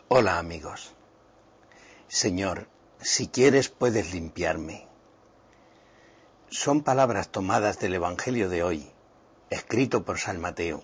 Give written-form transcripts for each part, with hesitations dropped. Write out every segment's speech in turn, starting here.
Hola amigos. Señor, si quieres puedes limpiarme. Son palabras tomadas del Evangelio de hoy, escrito por San Mateo.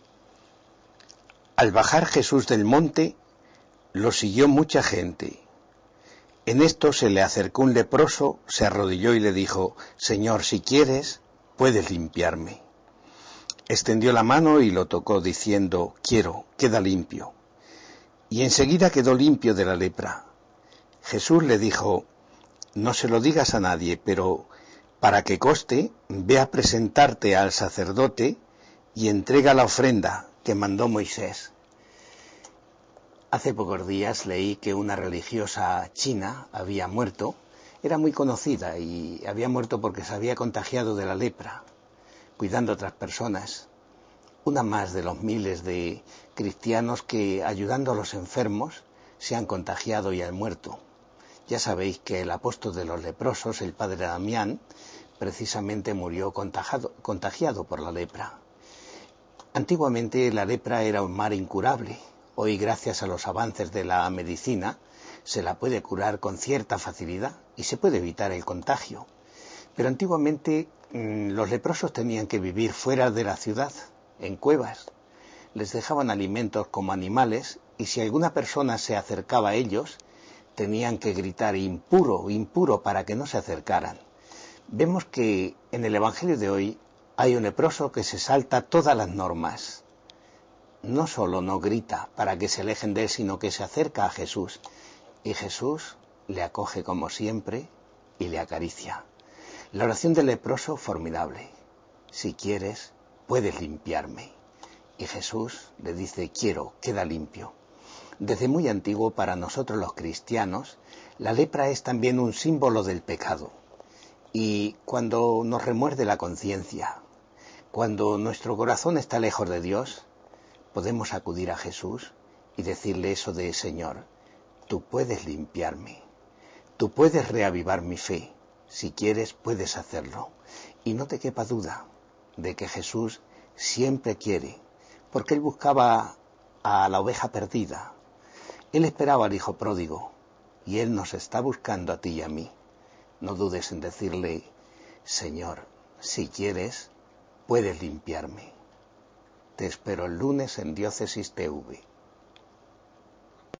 Al bajar Jesús del monte, lo siguió mucha gente. En esto se le acercó un leproso, se arrodilló y le dijo: Señor, si quieres, puedes limpiarme. Extendió la mano y lo tocó, diciendo: Quiero, queda limpio. Y enseguida quedó limpio de la lepra. Jesús le dijo: No se lo digas a nadie, pero para que conste, ve a presentarte al sacerdote y entrega la ofrenda que mandó Moisés. Hace pocos días leí que una religiosa china había muerto. Era muy conocida y había muerto porque se había contagiado de la lepra, cuidando a otras personas. Una más de los miles de cristianos que, ayudando a los enfermos, se han contagiado y han muerto. Ya sabéis que el apóstol de los leprosos, el padre Damián, precisamente murió contagiado por la lepra. Antiguamente la lepra era un mal incurable. Hoy, gracias a los avances de la medicina, se la puede curar con cierta facilidad y se puede evitar el contagio. Pero antiguamente los leprosos tenían que vivir fuera de la ciudad, en cuevas. Les dejaban alimentos como animales y si alguna persona se acercaba a ellos, tenían que gritar: impuro, impuro, para que no se acercaran. Vemos que en el Evangelio de hoy hay un leproso que se salta todas las normas. No solo no grita para que se alejen de él, sino que se acerca a Jesús. Y Jesús le acoge como siempre y le acaricia. La oración del leproso, formidable. Si quieres, puedes limpiarme. Y Jesús le dice: quiero, queda limpio. Desde muy antiguo, para nosotros los cristianos, la lepra es también un símbolo del pecado. Y cuando nos remuerde la conciencia, cuando nuestro corazón está lejos de Dios, podemos acudir a Jesús y decirle eso de: Señor, tú puedes limpiarme, tú puedes reavivar mi fe, si quieres puedes hacerlo. Y no te quepa duda de que Jesús siempre quiere, porque Él buscaba a la oveja perdida. Él esperaba al hijo pródigo y Él nos está buscando a ti y a mí. No dudes en decirle: Señor, si quieres, puedes limpiarme. Te espero el lunes en Diócesis TV.